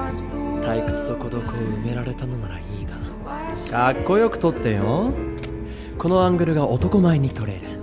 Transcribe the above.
退屈と孤独を埋められたのならいいが、かっこよく撮ってよ。このアングルが男前に撮れる。